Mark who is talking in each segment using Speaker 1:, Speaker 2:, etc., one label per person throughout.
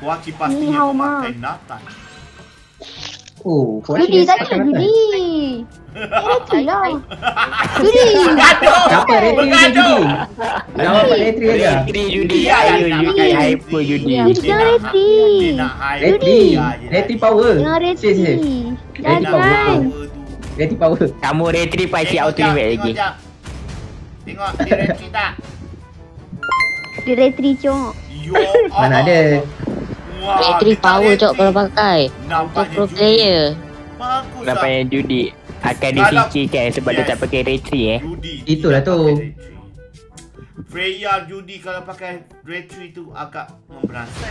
Speaker 1: Kuaci pastinya memakai Nathan.
Speaker 2: Oh,
Speaker 3: Judi tadi, Judi. Retri lah. Judi.
Speaker 2: Siapa retri dia Judi? Nama Pak retri aja.
Speaker 4: Retri Judi. Ayo Judi. Hyper Judi.
Speaker 3: Judi jangan retri.
Speaker 2: Retri power.
Speaker 3: Jangan retri. Jangan.
Speaker 2: Retri power.
Speaker 4: Kamu retri pakcik auto invade lagi.
Speaker 1: Tengok dia retri tak?
Speaker 3: Dia retri cok.
Speaker 2: Mana ada.
Speaker 5: Retri power cok kalau pakai. Untuk pro player.
Speaker 1: Bagus lah.
Speaker 4: Nampaknya Judi akan difikirkan sebab dia tak pakai retri
Speaker 2: Itulah tu.
Speaker 1: Freya Judi kalau pakai retri tu agak memberasa.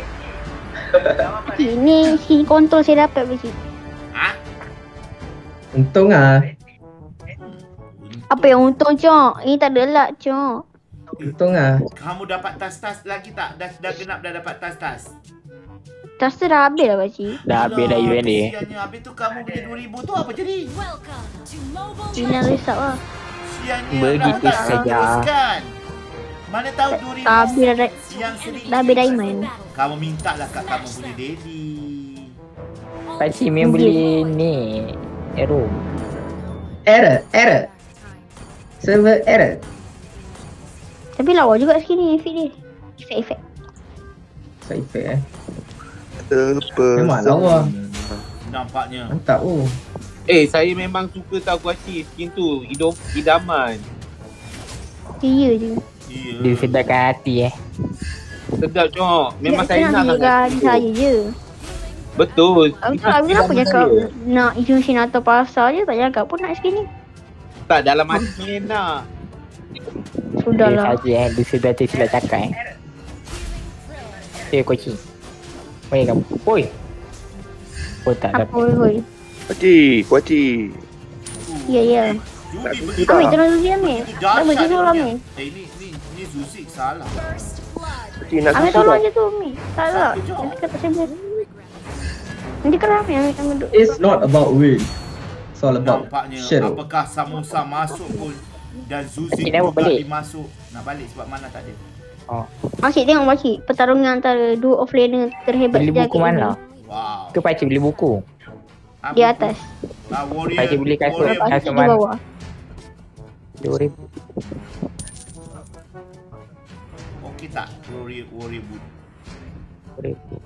Speaker 3: Ini skin kontrol saya dapat pakcik.
Speaker 1: Ha?
Speaker 2: Untung ah.
Speaker 3: Apa yang untung cok? Ini tak ada luck cok.
Speaker 2: Untung ah.
Speaker 1: Kamu dapat tas-tas lagi tak? Dah genap dah dapat tas-tas.
Speaker 3: Tas tu dah habis lah pakcik.
Speaker 4: Dah habis dah event dia.
Speaker 1: Kesiannya habis tu kamu beli 2000 tu apa jadi?
Speaker 3: Tinggal resap lah.
Speaker 1: Kesiannya
Speaker 4: Begitu
Speaker 1: dah tak
Speaker 4: saja.
Speaker 1: teruskan. Mana tahu 2000
Speaker 3: Tak habis dah.
Speaker 1: yang sedikit.
Speaker 3: Dah habis diamond.
Speaker 1: Kamu minta lah kat kamu punya daddy.
Speaker 4: Pakcik main beli ni Arrow.
Speaker 2: Error. Server error.
Speaker 3: Tapi lawa juga skin ni efek dia. Efek.
Speaker 2: Side effect Memang lawa.
Speaker 1: Nampaknya.
Speaker 2: Mantap oh.
Speaker 6: Saya memang suka tahu kuaci skin tu. Idaman.
Speaker 3: Ya je.
Speaker 1: Ya.
Speaker 4: Dia sedarkan hati
Speaker 6: Sedap cok. Memang saya nak
Speaker 3: sangat. Saya je.
Speaker 6: Betul.
Speaker 3: Kenapa cakap nak Yushin atau pasar je tak cakap pun nak skin ni.
Speaker 6: Tak dalam hati nak.
Speaker 3: Sudahlah.
Speaker 4: Dia saja dia sedar tersilap cakap kucing. Mari kamu. Oi. Oh tak dapat.
Speaker 3: Hoi.
Speaker 7: Kuaci.
Speaker 3: Ya.
Speaker 1: Judi
Speaker 3: Ambil tolong Zuzi ambil. Dah betul tolong ambil.
Speaker 1: Ni Zuzi salah.
Speaker 3: Ambil tolong je tu ambil. Salah. Nanti kata saya buat. Nanti kalau ambil duduk.
Speaker 2: It's not about win. It's all about
Speaker 1: Nampaknya
Speaker 2: shadow.
Speaker 1: apakah Samosa masuk pun dan Zuzi
Speaker 4: Pakcik dah
Speaker 1: juga
Speaker 4: balik.
Speaker 1: dimasuk. Nak balik sebab mana tak ada.
Speaker 3: Pakcik tengok pakcik. Pertarungan antara dua offlaner terhebat.
Speaker 4: Beli buku mana?
Speaker 1: Wow.
Speaker 4: Ke pakcik beli buku?
Speaker 3: Di atas.
Speaker 1: Warrior.
Speaker 4: Pakcik beli kasut.
Speaker 1: Warrior.
Speaker 3: Pakcik di bawah.
Speaker 4: 2000.
Speaker 1: Okey tak? Warrior boot.
Speaker 4: 2000.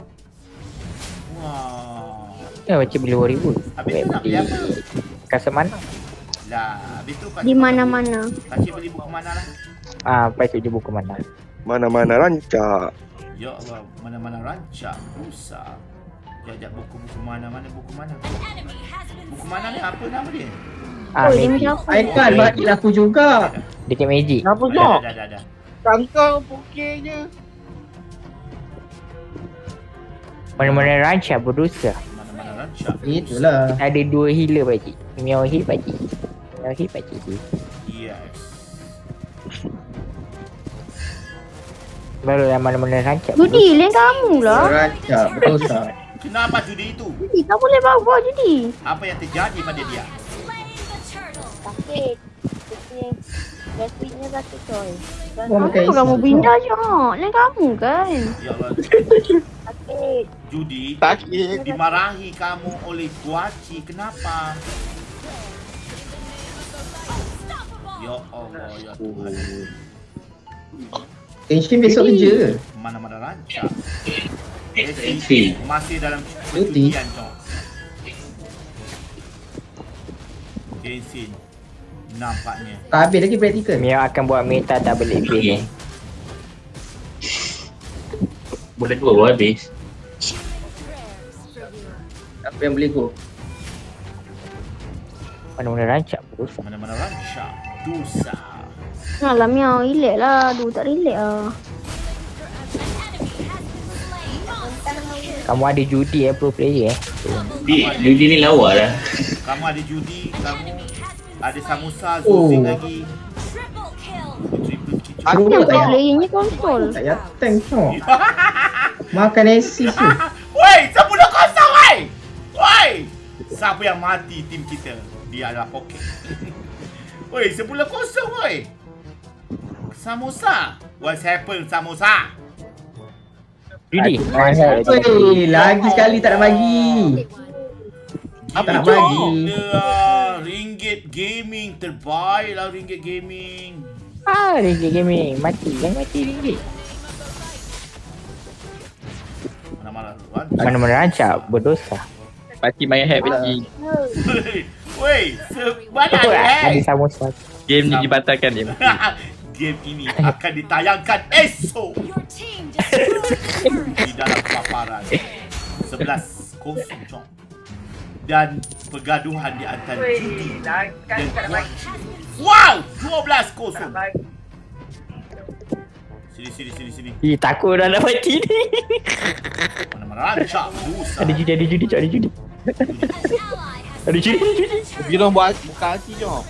Speaker 1: Wah.
Speaker 4: Pakcik beli 2000.
Speaker 1: Habis tu nak beli apa?
Speaker 4: Kasut mana?
Speaker 1: Lah, habis tu
Speaker 3: Di mana-mana.
Speaker 1: Pakcik beli buku mana lah?
Speaker 4: Pakcik je buku mana?
Speaker 7: Mana-mana rancak.
Speaker 1: Ya Allah, mana-mana rancak, busa. Jajak buku-buku mana-mana, buku mana? Buku mana ni? Apa nama dia?
Speaker 3: Dia
Speaker 4: Magic.
Speaker 3: macam apa?
Speaker 2: Aikal bagi aku juga.
Speaker 4: Dekat Magic.
Speaker 6: Kenapa cok?
Speaker 1: Dah.
Speaker 6: Kangkau pokoknya.
Speaker 4: Mana-mana rancak berdosa.
Speaker 1: Mana-mana rancak.
Speaker 2: Itulah.
Speaker 4: Kita ada 2 healer pakcik. Meow heal pakcik. Meow heal pakcik tu.
Speaker 1: Yes.
Speaker 4: Baru yang mana-mana rancak.
Speaker 3: Judi, lain kamu lah.
Speaker 2: Rancak berdosa.
Speaker 1: Kenapa judi itu?
Speaker 3: Judi, tak boleh bawa Judi.
Speaker 1: Apa yang terjadi pada dia?
Speaker 3: Sakit. Gastrinya sakit coy.
Speaker 2: Pakai
Speaker 3: Kenapa kamu pindah je? Lain kamu kan?
Speaker 1: Ya Allah.
Speaker 3: Sakit.
Speaker 1: Judi
Speaker 6: Sakit.
Speaker 1: dimarahi kamu oleh Kuaci. Kenapa? Ya Allah, ya Tuhan.
Speaker 2: Kenshin besok kerja ke?
Speaker 1: Mana-mana rancak. Masih dalam percutian, Cok. Genshin. Nampaknya.
Speaker 2: Tak habis lagi practical.
Speaker 4: Meow akan buat meta tak balik base
Speaker 8: Boleh dua baru habis.
Speaker 2: Apa yang boleh go?
Speaker 4: Mana-mana rancak berdosa.
Speaker 1: Mana-mana rancak. Dosa.
Speaker 3: Alah Miao, relax lah. Aduh, tak relax lah.
Speaker 4: Kamu ada judi pro player
Speaker 8: Judi ni lawa lah.
Speaker 1: Kamu ada judi, kamu ada Samosa, Zuzi lagi.
Speaker 2: Aku
Speaker 3: Yang
Speaker 2: tak
Speaker 3: kau
Speaker 2: payah.
Speaker 3: playernya konsol.
Speaker 2: Tak payah tank cok. Makan assist tu.
Speaker 1: Woi, 10-0 woi. Woi. Siapa yang mati tim kita? Dia adalah Pocket. Woi, 10-0 woi. Samosa. What's happened Samosa?
Speaker 4: Judi.
Speaker 2: Weh, lagi sekali tak nak bagi. Tak nak bagi.
Speaker 1: Ringgit Gaming terbaik lah, Ringgit Gaming.
Speaker 4: Ringgit Gaming. Mati. Yang mati Ringgit. Mana-mana rancak berdosa.
Speaker 9: Pakcik main hack pakcik.
Speaker 1: Weh, mana
Speaker 4: ada samosa.
Speaker 9: Game ni dibatalkan dia.
Speaker 1: Game ini akan ditayangkan esok di dalam paparan 11-0 Cong. Dan pergaduhan di antara Judi dan Kuaci. Wow, 12-0. Sini.
Speaker 4: Takut dah nak mati ni.
Speaker 1: Mana-mana rancak dosa.
Speaker 4: Ada judi. Ada judi.
Speaker 6: Bila buat buka hati jom.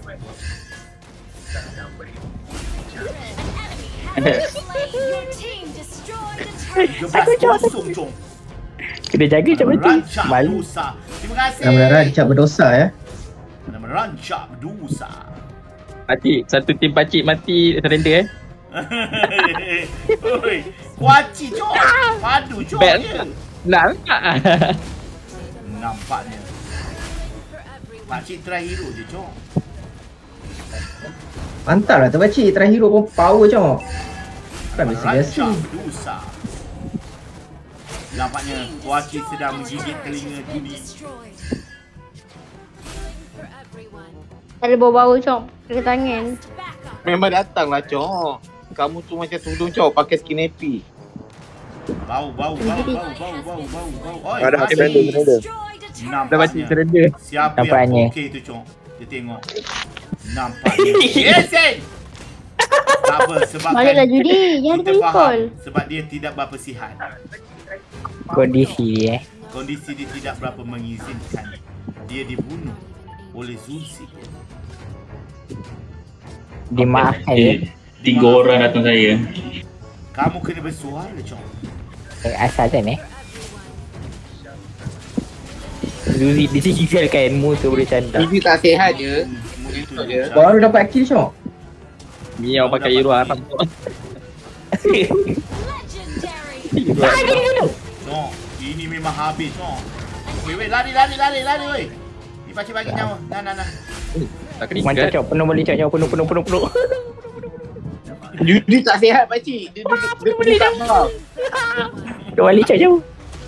Speaker 1: Cong.
Speaker 4: Kena jaga macam mati. Malu.
Speaker 1: Terima kasih.
Speaker 2: Nama rancak berdosa ya.
Speaker 1: Nama rancak berdosa.
Speaker 9: Pakcik, satu tim pakcik mati surrender
Speaker 1: Oi, Kuaci Cong. Padu Cong dia. Nampaknya pakcik try hero je Cong.
Speaker 2: Mantap lah tu pakcik. Try hero pun power Cong. Kan biasa-biasa.
Speaker 1: Rancak berdosa. Nampaknya Kuaci sedang menggigit telinga Judi.
Speaker 3: Ada bau-bau Cong. Kena tangan.
Speaker 6: Memang datang lah Cok. Kamu tu macam tudung Cok pakai skin happy.
Speaker 1: Bau. Oi,
Speaker 7: Ada surrender.
Speaker 1: Nampaknya siapa yang okey tu Cong. Dia tengok. Nampaknya Yesen. Tak apa, sebab
Speaker 3: Baliklah Judi. Jangan
Speaker 1: kita faham sebab dia tidak berapa sihat.
Speaker 4: Kondisi
Speaker 1: dia tidak berapa mengizinkan. Dia dibunuh oleh Zulsi.
Speaker 4: Dimaafkan ya.
Speaker 8: 3 orang datang saya.
Speaker 1: Kamu kena bersuara Cong.
Speaker 4: Asal kan Zuzi ditinggalkan mu tu boleh canda.
Speaker 6: Ini tak sihat je.
Speaker 2: Baru dapat kill Cong.
Speaker 9: Miau pakai hero haram.
Speaker 1: Cong, ini memang habis Cong. Weh, lari weh. Ni pakcik bagi nyawa. Nah.
Speaker 9: Tak kena
Speaker 4: Macam Cok, penuh balik Cok, penuh.
Speaker 6: Judi tak sihat pakcik. Dia tak faham.
Speaker 4: Dia balik Cok jauh.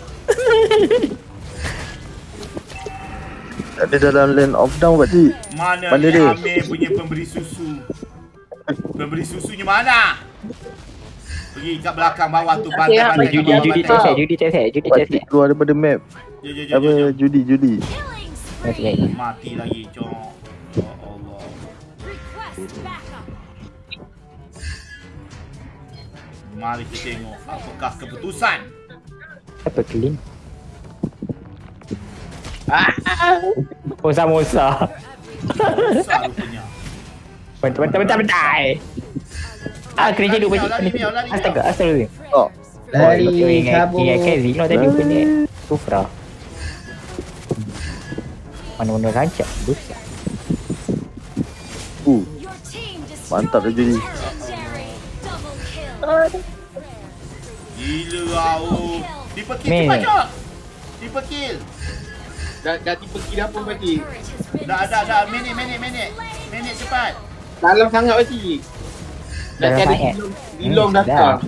Speaker 7: Ada dalam land of down pakcik.
Speaker 1: Mana dia Amir punya pemberi susu? Pemberi susunya mana? Pergi kat belakang bawah tu bantai.
Speaker 4: Judi cek.
Speaker 7: Pakcik keluar daripada map.
Speaker 1: Jom.
Speaker 7: Judi.
Speaker 1: Mati lagi Cok. Ya Allah. Mari kita tengok apakah keputusan.
Speaker 4: Apa clean? Samosa.
Speaker 1: Besar rupanya.
Speaker 4: Bentar. Kena jadi
Speaker 1: Lari.
Speaker 4: Astaga.
Speaker 7: Oh.
Speaker 2: Lari kabur.
Speaker 4: Ingat Zino tadi punya Sufra. Mana-mana rancak dosa.
Speaker 7: Mantap dah jadi.
Speaker 1: Gila kau. Tipe kill cepat Cok. Tipe kill.
Speaker 6: Dah tipe kill apa pakcik?
Speaker 1: Dah. Minit cepat.
Speaker 6: Dalam sangat pakcik. Dah
Speaker 4: Dalam
Speaker 6: ada
Speaker 4: sangat.
Speaker 6: Ilong datang.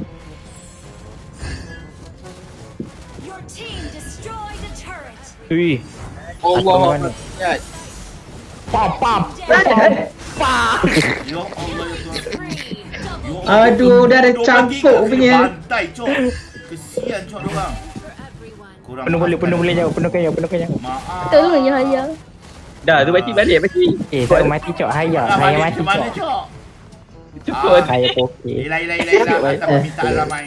Speaker 4: Ui.
Speaker 6: Allah.
Speaker 4: Pam.
Speaker 1: Ya Allah ya Tuhan.
Speaker 2: Aduh, dah ada campur punya.
Speaker 1: Bantai Cok. Kesian Cok diorang.
Speaker 4: Penuh boleh jauh.
Speaker 1: Maaf.
Speaker 3: Betul ke Yahya?
Speaker 9: Dah tu pakcik balik pakcik.
Speaker 4: Tak mati Cok. Haya mati
Speaker 1: Mana
Speaker 4: Cok.
Speaker 1: Cok?
Speaker 9: Cukup.
Speaker 4: Haya okey.
Speaker 1: Yelah. Atas permintaan ramai.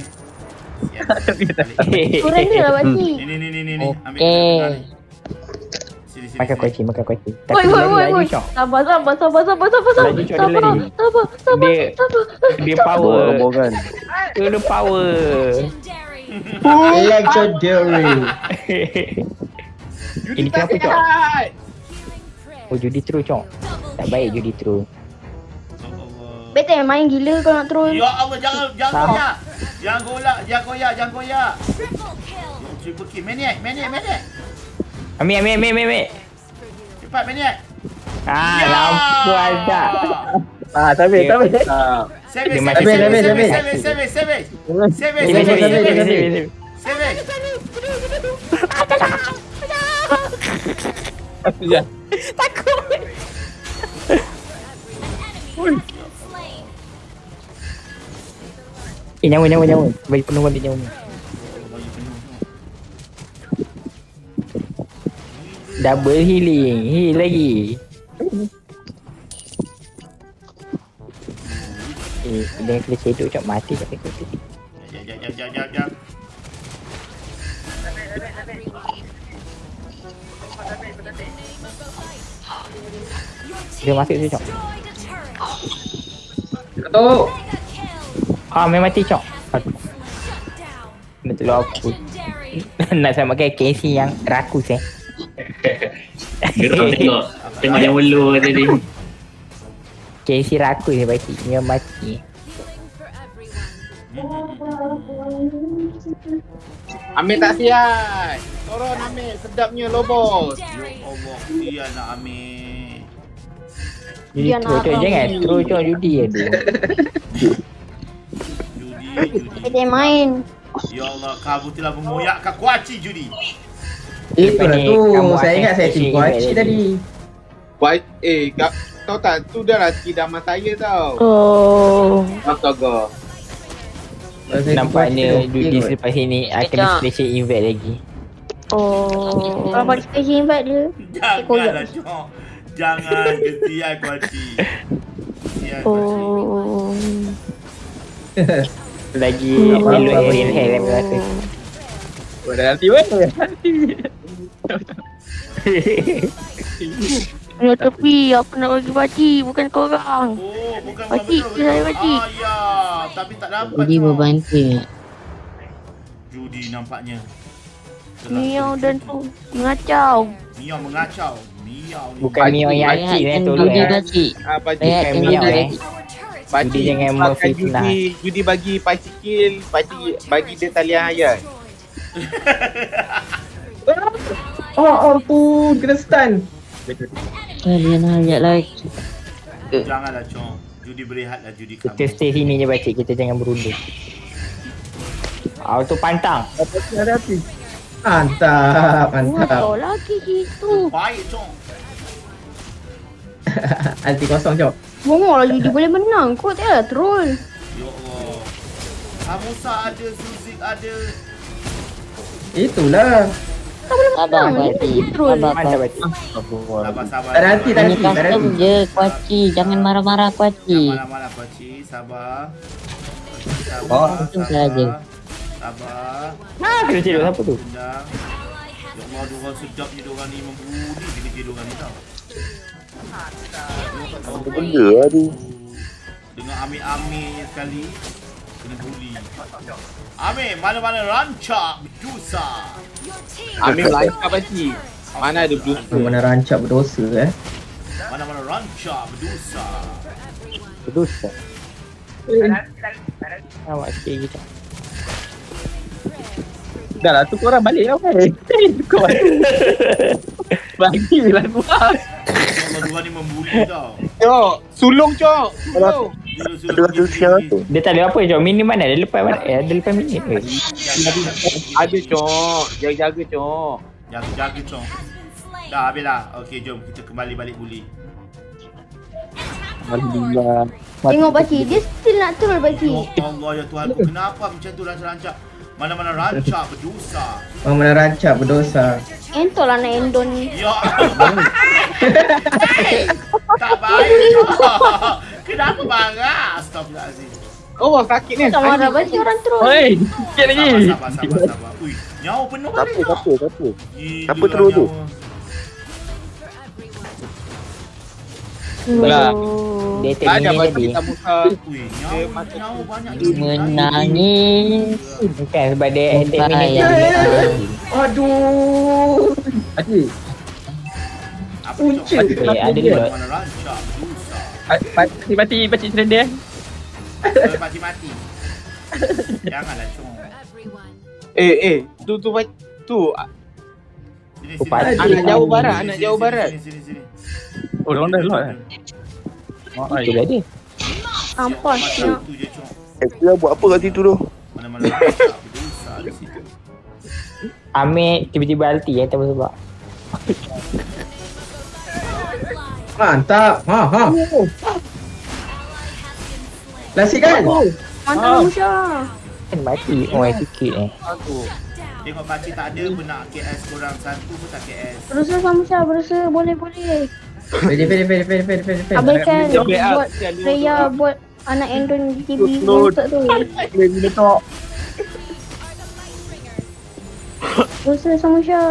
Speaker 3: Kurang dia lah pakcik.
Speaker 1: Ni. Ambil
Speaker 5: Okey.
Speaker 1: tengah ni. Sini.
Speaker 4: Makan kucing.
Speaker 3: Woi.
Speaker 4: laju Cok.
Speaker 3: Sabar.
Speaker 4: Laju, Cok, dia laju. Dia power.
Speaker 7: Rombongan.
Speaker 4: Dia power.
Speaker 2: Legendary.
Speaker 4: Ini kenapa Cok? Oh judi terus Cok. Tak baik judi terus.
Speaker 3: Betul main gila kau nak terus.
Speaker 1: Ya Allah, jangan banyak. Jangan golak, jangan koyak, jangan koyak. Triple kill. Maniac.
Speaker 4: Ambil.
Speaker 1: Cepat Maniac.
Speaker 4: Lampu aja.
Speaker 9: Tapi.
Speaker 1: Savage.
Speaker 9: Ya.
Speaker 4: Nyawa. Bagi penuh dia nyawa. Double healing. Heal lagi. Dia kena hidup macam mati kat aku.
Speaker 1: Jap.
Speaker 4: Dia masuk tu cok.
Speaker 2: Ketuk.
Speaker 4: Memang mati cok. Nak tolong aku. Nak samakan KC yang rakus
Speaker 8: Gerak tengok yang ulu tadi.
Speaker 4: KC rakus dia baik. Dia mati.
Speaker 6: Ambil tak siap. Turun ambil sedapnya lobos.
Speaker 1: Ya Allah, dia nak ambil.
Speaker 4: Judi terus jangan. Terus judi ada.
Speaker 1: Judi.
Speaker 3: Dia main.
Speaker 1: Ya Allah, kamu telah mengoyakkan kuaci Judi.
Speaker 2: Itulah tu. Saya ingat saya tim kuaci tadi.
Speaker 6: Kau tak, tu dah lah kidaman saya tau.
Speaker 3: Oh.
Speaker 6: Astaga.
Speaker 4: Nampaknya judi selepas ini akan special invite lagi.
Speaker 3: Oh. Kalau balik special invite dia.
Speaker 1: Janganlah Cok. Jangan kesian kuaci.
Speaker 3: Oh.
Speaker 4: Lagi elok Ariel hair yang rasa.
Speaker 9: Dah nanti weh.
Speaker 3: Ya tapi aku nak bagi baci, bukan korang.
Speaker 1: Oh, bukan
Speaker 3: Pakcik,
Speaker 1: betul.
Speaker 3: saya pakcik.
Speaker 1: Ya, tapi tak dapat.
Speaker 5: Judi
Speaker 1: Cok.
Speaker 5: berbantu.
Speaker 1: Judi nampaknya.
Speaker 3: Miau dan tu mengacau.
Speaker 1: Miau mengacau. Miau ni.
Speaker 4: Bukan Mio yang acik tolong
Speaker 5: Judi
Speaker 4: ya.
Speaker 5: pakcik.
Speaker 6: Pakcik.
Speaker 5: Rehat
Speaker 4: Miau
Speaker 5: Judi.
Speaker 6: Pakcik
Speaker 4: jangan
Speaker 6: makan
Speaker 4: memfitnah.
Speaker 6: Judi bagi pakcik kill. Pakcik bagi dia talian hayat.
Speaker 2: Oh ampun, kena stun.
Speaker 5: Kalian hayat lagi.
Speaker 1: Janganlah Cok. Judi berehatlah Judi kamu.
Speaker 4: Kita stay sini je pakcik, kita jangan berunding. Auto pantang.
Speaker 2: Hadapi. Mantap.
Speaker 3: Kau lagi situ.
Speaker 1: Baik Cok.
Speaker 2: Anti kosong Cok.
Speaker 3: Bongok lagi dia boleh menang. Kau tak lah troll.
Speaker 1: Ya Allah. Hamusa ada, Suzik ada.
Speaker 2: Itulah.
Speaker 3: Tak boleh
Speaker 5: Sabar
Speaker 3: menang.
Speaker 5: pakcik.
Speaker 3: Dia troll.
Speaker 5: Sabar
Speaker 4: Mantap
Speaker 5: pakcik.
Speaker 4: pakcik.
Speaker 1: Sabar.
Speaker 2: Tak ada hati, tak ada
Speaker 5: Ini
Speaker 2: hati, tak ada
Speaker 5: custom
Speaker 2: hati.
Speaker 5: je kuaci. Jangan marah-marah kuaci.
Speaker 1: Malam-malam kuaci, sabar.
Speaker 5: Untung saja.
Speaker 1: Sabar.
Speaker 4: Kena cedok siapa tu?
Speaker 1: Tendang. Ya Allah, diorang sedapnya diorang ni membuli kerja diorang ni tau.
Speaker 7: Apa benda lah tu?
Speaker 1: Dengan amir-amirnya sekali kena buli. Amir, mana-mana rancak berdosa.
Speaker 6: Ambil lancar pakcik. Mana ada berdosa.
Speaker 2: Mana rancak berdosa
Speaker 1: Mana-mana rancak berdosa.
Speaker 4: Berdosa. Awak sikit gitu.
Speaker 9: Dah lah tu korang balik lah weh. Kau bagi lah gua.
Speaker 1: Diorang diorang ni membuli tau.
Speaker 6: Cok, sulung cok. Sulung.
Speaker 7: Ada rasa siang tu.
Speaker 4: Dia tak ada apa je. Mini mana? Dia lepas mana? Ada lepas mini.
Speaker 6: Ada cok. Jaga-jaga cok.
Speaker 1: Jaga-jaga Cong. Dah habis dah. Okey, jom kita kembali balik buli.
Speaker 9: Alhamdulillah.
Speaker 3: Tengok pakcik. Dia still nak troll pakcik.
Speaker 1: Ya Allah ya Tuhan, kenapa macam tu rancak-rancak? Mana-mana rancak berdosa.
Speaker 2: Mana rancak berdosa.
Speaker 3: Entol lah nak endon ni.
Speaker 1: Ya Allah. Hey, tak baik Cong. Kenapa marah? Astagfirullahaladzim.
Speaker 6: Oh, sakit ni.
Speaker 3: Tak marah pakcik orang troll.
Speaker 9: Oi, sikit lagi.
Speaker 1: Sabar. Ui, nyawa penuh balik Cong.
Speaker 7: Siapa?
Speaker 1: Gila
Speaker 7: Siapa terus tu?
Speaker 1: nyawa.
Speaker 9: Belah.
Speaker 4: Dia
Speaker 6: Tak ada
Speaker 4: termini
Speaker 6: bagi
Speaker 4: tadi.
Speaker 6: kita muka.
Speaker 1: Ui, nyawa banyak.
Speaker 5: Menangis.
Speaker 4: Bukan sebab dia termini
Speaker 5: Bayang.
Speaker 4: tadi.
Speaker 2: Aduh. Adik.
Speaker 1: Apa Cong?
Speaker 2: Uncik.
Speaker 4: Ada dulu.
Speaker 1: Mana-mana rancak berdosa.
Speaker 9: Mati pakcik surrender.
Speaker 1: Mati-mati. Janganlah Cong.
Speaker 6: Tu
Speaker 1: Sini
Speaker 6: anak jauh barat, anak jauh barat.
Speaker 1: Sini.
Speaker 9: Oh, dia orang dah lot.
Speaker 4: Itu dah dia.
Speaker 3: Ampas nak.
Speaker 1: Tu je Cong.
Speaker 7: Dia buat apa kat situ tu?
Speaker 1: Mana-mana besar di situ.
Speaker 4: Ambil tiba-tiba ulti sebab.
Speaker 2: Mantap. Ha. Lasik kan?
Speaker 3: Mantap Samusha.
Speaker 4: Kan mati. Oh, sikit
Speaker 1: Tengok pakcik tak ada pun nak KS korang satu pun tak KS.
Speaker 3: Berusaha Samusha, berusaha. Boleh.
Speaker 2: Pede.
Speaker 3: Abaikan
Speaker 6: Dia play up.
Speaker 3: buat player buat anak Endon GB monster tu. Berusaha Samusha.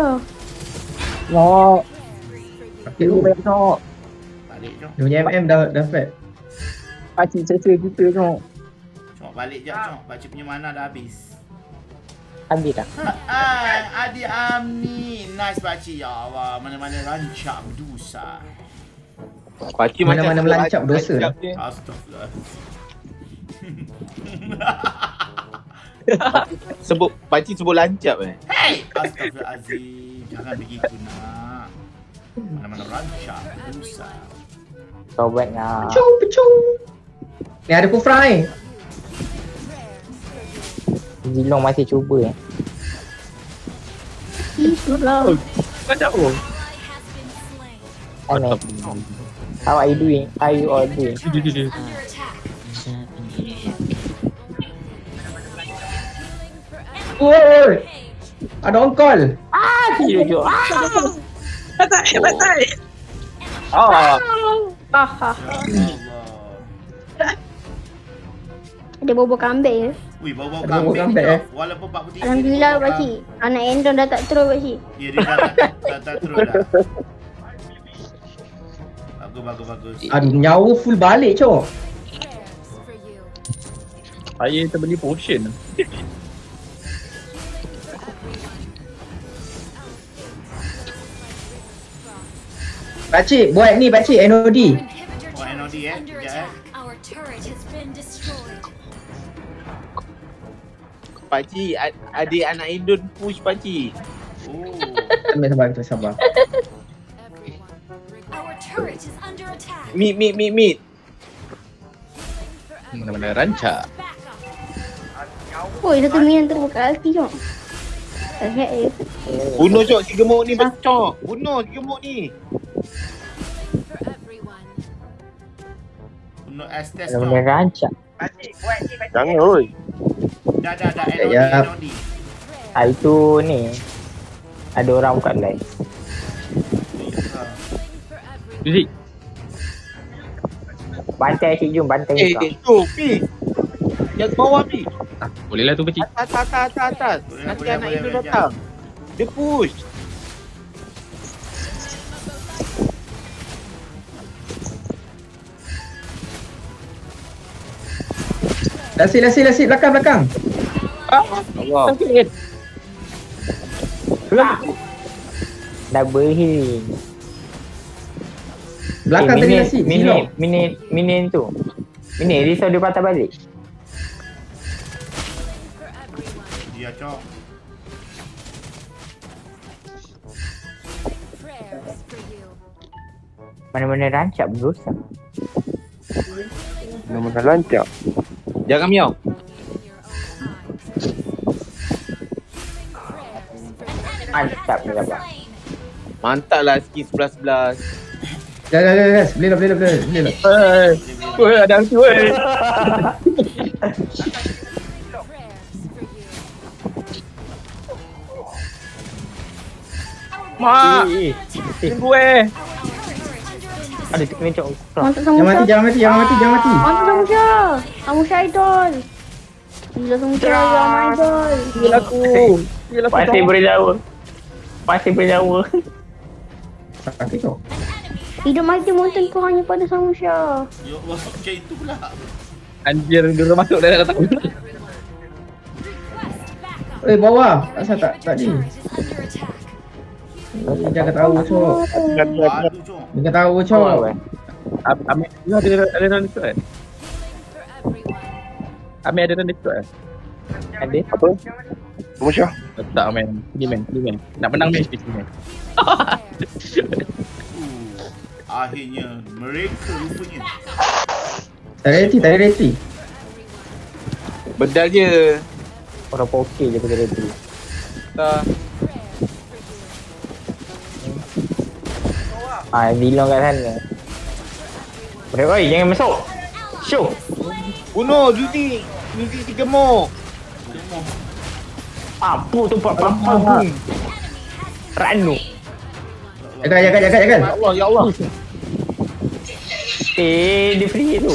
Speaker 2: Pakai lu.
Speaker 1: Balik Cong.
Speaker 2: Dia punya MM dah flat.
Speaker 9: Pakcik cecah kita tengok.
Speaker 1: Cong balik jap Cong. Pakcik punya mana dah habis.
Speaker 4: Ambil dah.
Speaker 1: Adik Amni. Nice pakcik. Ya Allah. Mana-mana rancak berdosa.
Speaker 6: Pakcik
Speaker 2: Mana-mana melancap dosa.
Speaker 1: Astaghfirullah.
Speaker 6: Pakcik sebut lancap
Speaker 1: Hey! Astaghfirullahaladzim. Jangan begitu nak. Mana-mana rancak berdosa.
Speaker 4: Sobat nak.
Speaker 2: Pecung. Ni ada Kufra ni.
Speaker 4: Zilong masih cuba
Speaker 3: Itulah.
Speaker 9: Macam apa?
Speaker 4: Aneh. How are you doing? How you all doing?
Speaker 2: Oi. Ada on call.
Speaker 4: Jujur.
Speaker 9: Batai.
Speaker 3: Aha.
Speaker 1: Allah.
Speaker 3: Ada bobo kambing.
Speaker 1: Ui, bau-bau
Speaker 2: Ada bau
Speaker 1: kambing
Speaker 2: kambing,
Speaker 1: ni Cong. Walaupun 43.
Speaker 3: Alhamdulillah pakcik. Anak Endon dah tak terus pakcik.
Speaker 1: Ya, dia dah tak terus dah. Bagus.
Speaker 2: Aduh, nyawa full balik cok.
Speaker 9: Saya terbeli potion.
Speaker 2: Pakcik, buat ni pakcik NOD.
Speaker 1: Oh, NOD sekejap
Speaker 6: Pakcik, adik anak Indon push pakcik.
Speaker 1: Oh.
Speaker 2: Sabar.
Speaker 6: Meet.
Speaker 9: Mana-mana rancak.
Speaker 3: Oi, satu minit terbuka ulti cok. Okay.
Speaker 6: Bunuh Cok, si gemuk ni Cok. Bunuh si gemuk ni.
Speaker 1: Bunuh Estes
Speaker 4: Ada
Speaker 1: Cong.
Speaker 4: benda rancak.
Speaker 7: Jangan oi.
Speaker 1: Dah
Speaker 2: Ya.
Speaker 1: NOD.
Speaker 4: Itu ni. Ada orang buka live.
Speaker 9: Fizik.
Speaker 4: Bantai cik jom, bantai kau.
Speaker 6: Tu, Pi. Yang bawah Pi.
Speaker 9: Boleh lah tu pakcik.
Speaker 6: Atas. Nanti anak Indon datang. Dia push.
Speaker 2: Lasik belakang.
Speaker 6: Allah.
Speaker 4: Double healing.
Speaker 2: Belakang tadi lasik.
Speaker 4: Minit tu. Minit risau dia patah balik.
Speaker 1: Dia Cong.
Speaker 4: Mana-mana rancak berdosa.
Speaker 7: Mana-mana lancar.
Speaker 6: Jangan miau.
Speaker 4: Mantap ni dapat.
Speaker 6: Mantap lah skin 11-11.
Speaker 2: Dah. Boleh lah.
Speaker 9: Woi, ada ulti woi. Mak, tunggu
Speaker 4: Ada ni cok.
Speaker 3: Mantap Samusha.
Speaker 2: Jangan mati.
Speaker 3: Mantap Samusha. Samusha idol. Gila Samusha yang idol.
Speaker 9: Gila aku.
Speaker 4: Masih berjawa.
Speaker 2: Sakit kau.
Speaker 3: Hidup mati mountain tu hanya pada Samusha.
Speaker 1: Ya Allah, macam itu pula.
Speaker 9: Anjir, dia masuk dah tak.
Speaker 2: Bawah. Asal tak ni. Jangan tahu cok.
Speaker 1: Aduh Cong.
Speaker 2: Jangan tahu cok.
Speaker 9: Ambil ada run dekat kan? Ambil ada run dekat kan?
Speaker 4: Ada.
Speaker 7: Apa? Promotion?
Speaker 9: Tak main. Ni main. Nak menang match ni main.
Speaker 1: Akhirnya mereka rupanya.
Speaker 2: Tak ada reti.
Speaker 6: Bedal je.
Speaker 4: Orang poker je pakai ready.
Speaker 6: Tak.
Speaker 4: Dilong kat sana. Oi, jangan masuk. Show.
Speaker 6: Bunuh Zuzi. Zuzi si gemuk.
Speaker 4: Apa tu apa. Ranu.
Speaker 2: Jaga.
Speaker 6: Ya Allah.
Speaker 4: Dia free tu.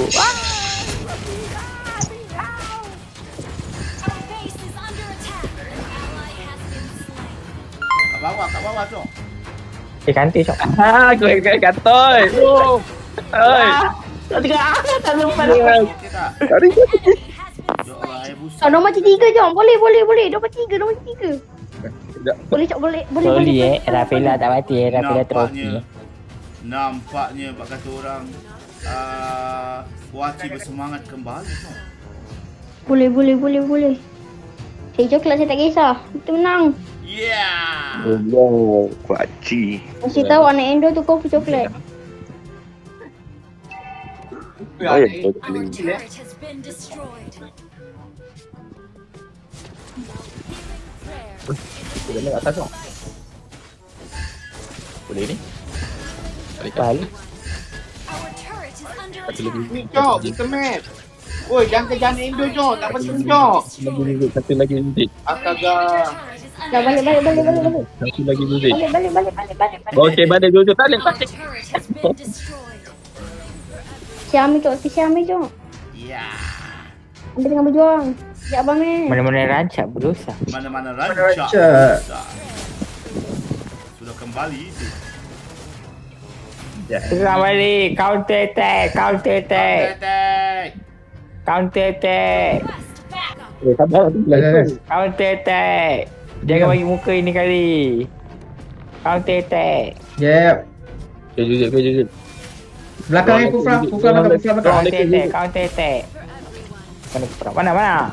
Speaker 1: Kat bawah tu.
Speaker 4: Kanti cok.
Speaker 9: Aku katoi. Oi.
Speaker 4: Tak lupa.
Speaker 1: Okey tak?
Speaker 7: Cari.
Speaker 1: Ya Allah, air busa.
Speaker 3: Nombor 3 jom. Boleh. Nombor 3. Boleh cok, boleh.
Speaker 4: Rafaela tak mati. Rafaela trofi.
Speaker 1: Nampaknya bak kata orang Kuaci bersemangat kembali tau.
Speaker 3: Boleh. Saya coklat saya tak kisah. Kita menang.
Speaker 1: Yeah.
Speaker 7: Allah, kuaci.
Speaker 3: Masih tahu anak Endo tu kopi coklat.
Speaker 7: Ayah,
Speaker 9: Boleh naik atas tau. Boleh ni.
Speaker 4: Balik.
Speaker 6: Ni Jok, kita match. Oi, jangan kejar Endo Jok. Tak penting Jok.
Speaker 9: Satu lagi muzik.
Speaker 6: Astaga.
Speaker 3: Dah balik.
Speaker 9: Satu lagi muzik.
Speaker 3: Balik.
Speaker 9: Okey, balik dulu. Tak boleh.
Speaker 3: Siami cok.
Speaker 1: Ya.
Speaker 3: Ambil dengan berjuang. Sekejap abang ni.
Speaker 4: Mana-mana rancak berdosa.
Speaker 1: Mana-mana
Speaker 2: Rancak.
Speaker 1: rancak. Sudah kembali itu.
Speaker 4: Serang balik. Counter attack.
Speaker 9: Sabar.
Speaker 4: Counter attack. Jangan bagi muka ini kali. Counter attack.
Speaker 2: Jep.
Speaker 9: Kejut.
Speaker 2: Belakang Kufra belakang.
Speaker 4: Counter attack. Mana Kufra? Mana?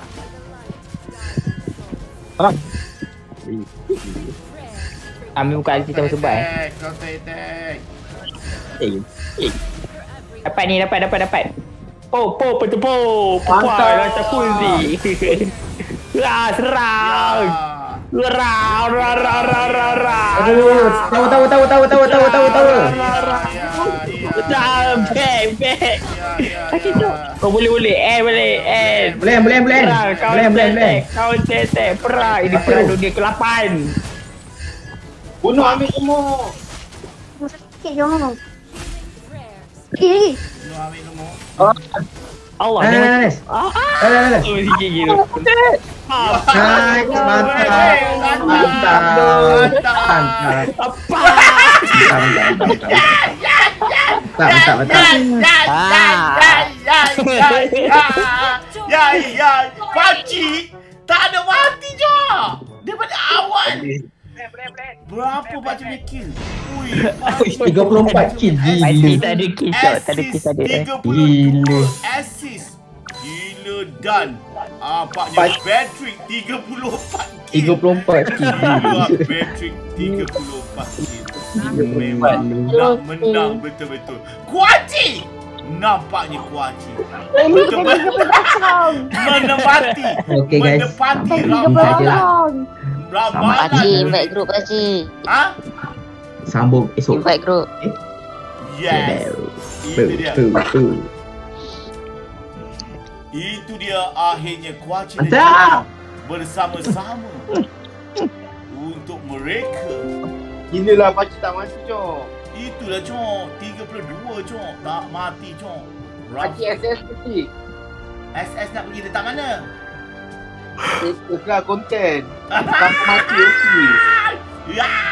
Speaker 4: Ambil muka Ali kita bersebat.
Speaker 1: Counter attack.
Speaker 4: Dapat. Po. Pupai macam Fuzi. Serang.
Speaker 2: Aduh, tahu.
Speaker 4: Back. Sakit tu. Kau boleh. Boleh. Counter attack. Perang. Ini perang dunia ke-8.
Speaker 6: Bunuh ambil semua.
Speaker 3: Sikit jom. Lagi.
Speaker 1: Ambil nombor.
Speaker 4: Allah ni
Speaker 2: Nice.
Speaker 4: sikit gitu.
Speaker 2: Nice, mantap.
Speaker 4: Apa?
Speaker 1: Ya. Pakcik tak ada mati je. Daripada awal. Berapa pakcik punya kill? Ui,
Speaker 2: 34 kill.
Speaker 4: Tak ada kisah.
Speaker 1: 32 assist. Gila dan paknya Patrick 34 kill.
Speaker 2: 34 kill.
Speaker 1: Gila Patrick 34 kill. Memang nak menang betul-betul. Kuaci! Nampaknya Kuaci menepati
Speaker 2: Okay, guys.
Speaker 1: menepati
Speaker 5: Pakcik, invite group pakcik.
Speaker 1: Ha?
Speaker 2: Sambung esok.
Speaker 5: Invite group.
Speaker 1: Yes. Itu dia akhirnya Kuaci dan
Speaker 2: Mantap.
Speaker 1: Jom bersama-sama untuk mereka.
Speaker 6: Inilah pakcik tak mati Jok.
Speaker 1: Itulah Cok, 32 Cok, tak mati Cok.
Speaker 6: Pakcik SS pakcik.
Speaker 1: SS nak pergi letak mana?
Speaker 6: Ikutlah konten. Tak mati okey.
Speaker 1: Ya!